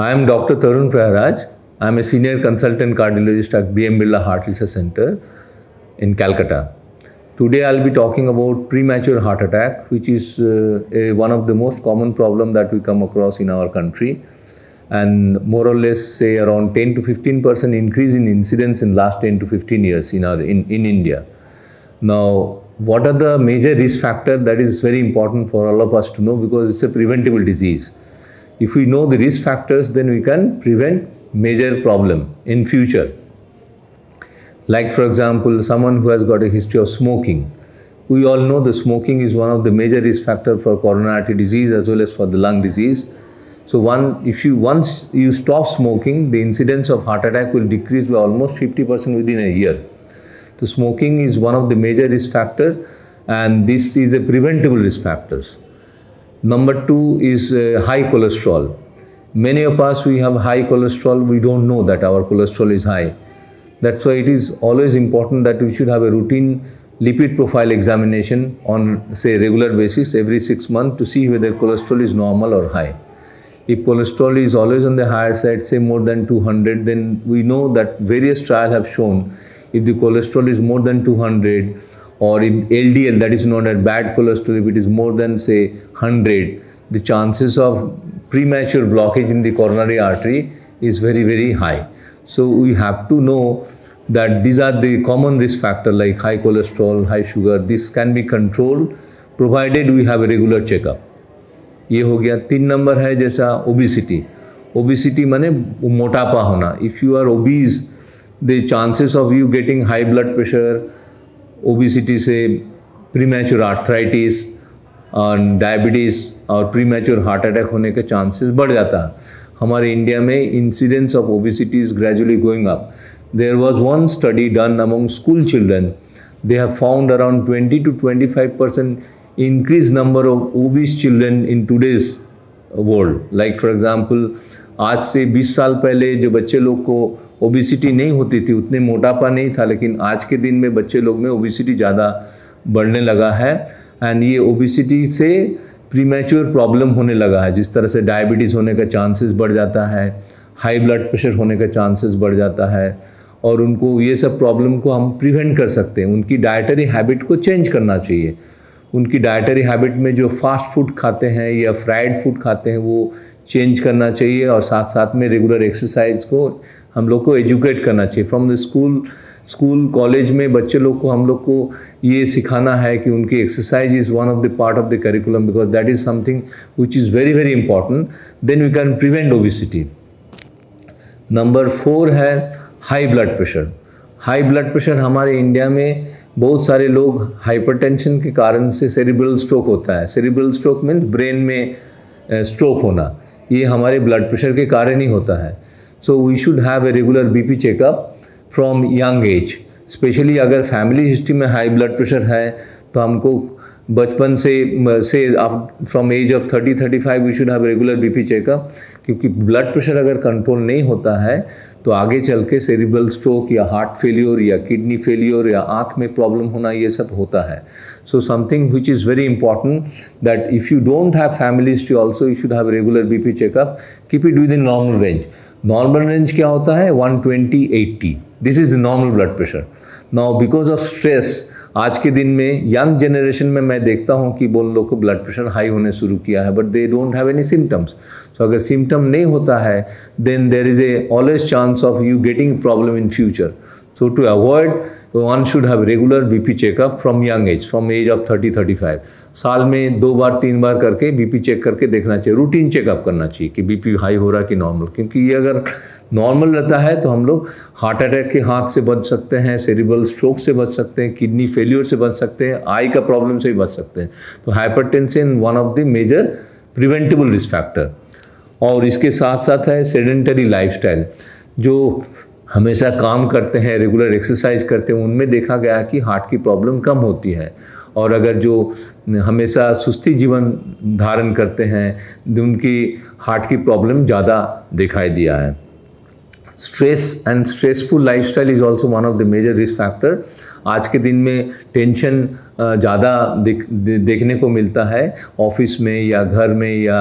I am Dr. Tarun Praharaj. I am a senior consultant cardiologist at BM Birla Heart Research Center in Calcutta. Today I will be talking about premature heart attack, which is one of the most common problem that we come across in our country, and more or less say around 10 to 15% increase in incidence in last 10 to 15 years in India. Now, what are the major risk factors? That is very important for all of us to know, because it's a preventable disease. If we know the risk factors, then we can prevent major problem in future. Like for example, someone who has got a history of smoking. We all know the smoking is one of the major risk factors for coronary artery disease as well as for the lung disease. So once you stop smoking, the incidence of heart attack will decrease by almost 50% within a year. So smoking is one of the major risk factors, and this is a preventable risk factors. Number two is high cholesterol. Many of us, we have high cholesterol, we don't know that our cholesterol is high. That's why it is always important that we should have a routine lipid profile examination on, say, regular basis every 6 months to see whether cholesterol is normal or high. If cholesterol is always on the higher side, say more than 200, then we know that various trials have shown if the cholesterol is more than 200, or in LDL, that is known as bad cholesterol, if it is more than say 100, the chances of premature blockage in the coronary artery is very, very high. So we have to know that these are the common risk factors like high cholesterol, high sugar. This can be controlled provided we have a regular checkup. ये हो गया. 3 number है जैसा obesity. Obesity माने मोटापा होना. If you are obese, the chances of you getting high blood pressure, obesity से premature arthritis और डायबिटीज़ और प्रीमेच्योर हार्ट अटैक होने के चांसेस बढ़ जाता है. हमारे इंडिया में incidence of obesity is gradually going up. There was one study done among school children. They have found around 20 to 25% increased number of obese children in today's world. Like for example, आज से 20 साल पहले जो बच्चे लोग को obesity नहीं होती थी, उतने मोटापा नहीं था, लेकिन आज के दिन में बच्चे लोग में ओबिसिटी ज़्यादा बढ़ने लगा है. एंड ये ओबिसिटी से प्रीमेच्योर प्रॉब्लम होने लगा है. जिस तरह से डायबिटीज़ होने का चांसेस बढ़ जाता है, हाई ब्लड प्रेशर होने का चांसेस बढ़ जाता है, और उनको ये सब प्रॉब्लम को हम प्रिवेंट कर सकते हैं. उनकी डाइटरी हैबिट को चेंज करना चाहिए. उनकी डाइटरी हैबिट में जो फास्ट फूड खाते हैं या फ्राइड फूड खाते हैं वो चेंज करना चाहिए, और साथ साथ में रेगुलर एक्सरसाइज को हम लोग को एजुकेट करना चाहिए. फ्रॉम द स्कूल कॉलेज में बच्चे लोग को हम लोग को ये सिखाना है कि उनकी exercise is one of the part of the curriculum, because that is something which is very very important. Then we can prevent obesity. Number 4 है high blood pressure. High blood pressure हमारे इंडिया में बहुत सारे लोग hypertension के कारण से cerebral stroke होता है. सेरिब्रल स्ट्रोक मीन्स ब्रेन में स्ट्रोक होना. ये हमारे ब्लड प्रेशर के कारण ही होता है. So we should have a regular BP checkup from young age. Specially अगर फैमिली हिस्ट्री में हाई ब्लड प्रेशर है तो हमको बचपन से from age of 30-35 we should have regular BP checkup, क्योंकि ब्लड प्रेशर अगर कंट्रोल नहीं होता है तो आगे चल के सेरिब्रल स्ट्रोक या हार्ट फेलियर या किडनी फेलियर या आँख में प्रॉब्लम होना, ये सब होता है. So something which is very important that if you don't have family history also you should have regular BP checkup. Keep it within normal range. Normal range क्या होता है? 120/80. This is the normal blood pressure. Now because of stress आज के दिन में young generation में मैं देखता हूँ कि वो लोग को ब्लड प्रेशर हाई होने शुरू किया है, but they don't have any symptoms. So अगर सिम्टम नहीं होता है then there is a always chance of you getting problem in future. So to avoid one should have regular BP checkup from young age, from age of 30-35. साल में 2 बार 3 बार करके BP check करके देखना चाहिए. रूटीन चेकअप करना चाहिए कि BP high हो रहा है कि नॉर्मल, क्योंकि ये अगर नॉर्मल रहता है तो हम लोग हार्ट अटैक के हाथ से बच सकते हैं, सेरिब्रल स्ट्रोक से बच सकते हैं, किडनी फेलियर से बच सकते हैं, आई का प्रॉब्लम से भी बच सकते हैं. तो hypertension one of the major preventable risk factor. और इसके साथ साथ है सेडेंटरी लाइफस्टाइल. जो हमेशा काम करते हैं, रेगुलर एक्सरसाइज करते हैं, उनमें देखा गया है कि हार्ट की प्रॉब्लम कम होती है. और अगर जो हमेशा सुस्ती जीवन धारण करते हैं उनकी हार्ट की प्रॉब्लम ज़्यादा दिखाई दिया है. Stress and stressful lifestyle is also one of the major risk factor. आज के दिन में टेंशन ज़्यादा देखने को मिलता है ऑफिस में या घर में या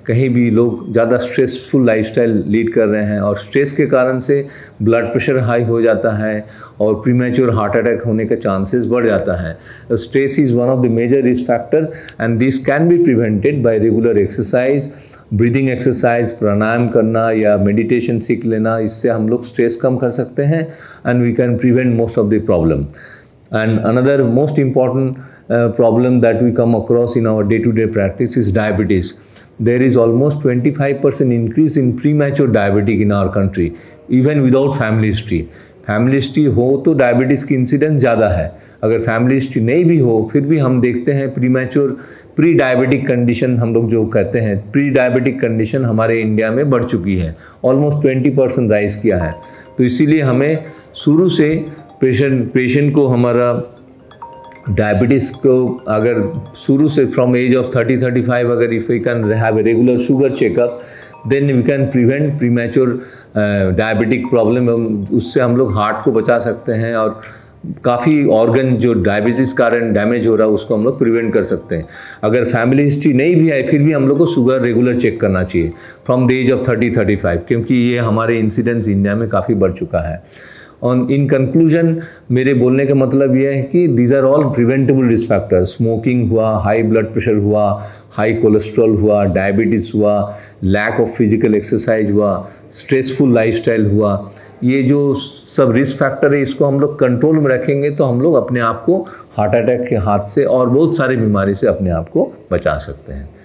कहीं भी लोग ज़्यादा स्ट्रेसफुल लाइफस्टाइल लीड कर रहे हैं और स्ट्रेस के कारण से ब्लड प्रेशर हाई हो जाता है और प्रीमैच्योर हार्ट अटैक होने का चांसेस बढ़ जाता है। Stress is one of the major risk factor and this can be prevented by regular exercise, breathing exercise, pranayama करना या मेडिटेशन सीख लेना। इससे हम लोग स्ट्रेस कम कर सकते हैं and we can prevent most of the problem. And another most important problem that we come across in our day-to-day practice is diabetes. There is almost 25% increase in premature diabetic in our country, even without family history. Family history हो तो diabetes की incidence ज़्यादा है, अगर family history नहीं भी हो फिर भी हम देखते हैं प्रीमैच्योर प्री डायबिटिक कंडीशन हम लोग जो कहते हैं, प्री डायबिटिक कंडीशन हमारे इंडिया में बढ़ चुकी है, ऑलमोस्ट 20% राइज किया है। तो इसीलिए हमें शुरू से पेशेंट को हमारा डायबिटीज़ को अगर शुरू से फ्रॉम एज ऑफ 30-35 अगर if we can have a regular sugar checkup then we can prevent premature diabetic problem. उससे हम लोग हार्ट को बचा सकते हैं और काफ़ी ऑर्गन जो डायबिटीज़ कारण डैमेज हो रहा है उसको हम लोग प्रिवेंट कर सकते हैं। अगर फैमिली हिस्ट्री नहीं भी है फिर भी हम लोग को शुगर रेगुलर चेक करना चाहिए फ्रॉम द एज ऑफ 30-35, क्योंकि ये हमारे इंसिडेंस इंडिया में काफ़ी बढ़ चुका है। और इन कंक्लूजन मेरे बोलने का मतलब ये है कि these are all preventable risk factors. Smoking हुआ, हाई ब्लड प्रेशर हुआ, हाई कोलेस्ट्रॉल हुआ, डायबिटीज़ हुआ, लैक ऑफ फिजिकल एक्सरसाइज हुआ, स्ट्रेसफुल लाइफस्टाइल हुआ, ये जो सब रिस्क फैक्टर है इसको हम लोग कंट्रोल में रखेंगे तो हम लोग अपने आप को हार्ट अटैक के हाथ से और बहुत सारी बीमारी से अपने आप को बचा सकते हैं।